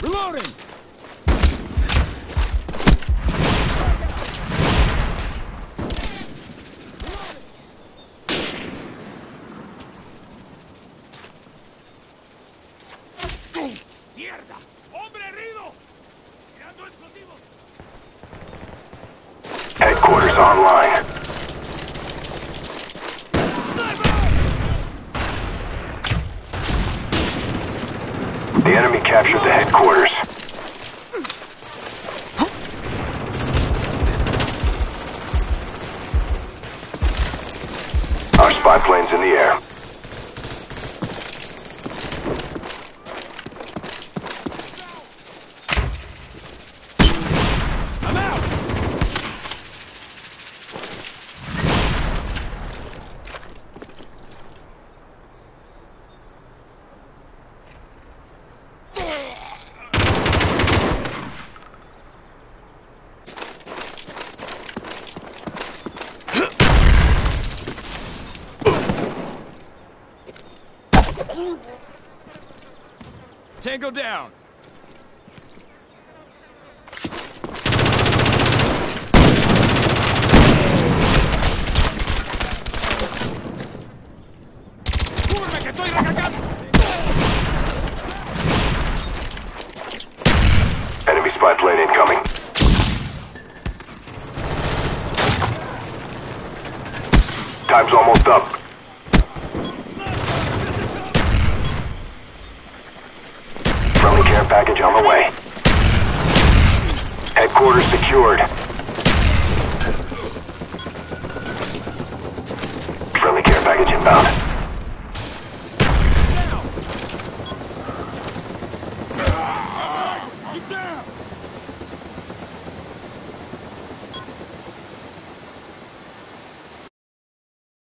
Reloading! ¡Mierda! ¡Hombre herido! ¡Tirando explosivos! Headquarters online. The enemy captured the headquarters. Our spy plane's in the air. I'm out! Tango down! ¡Cúbreme que estoy recargando! Enemy spy plane incoming. Time's almost up. Friendly care package on the way. Headquarters secured. Friendly care package inbound.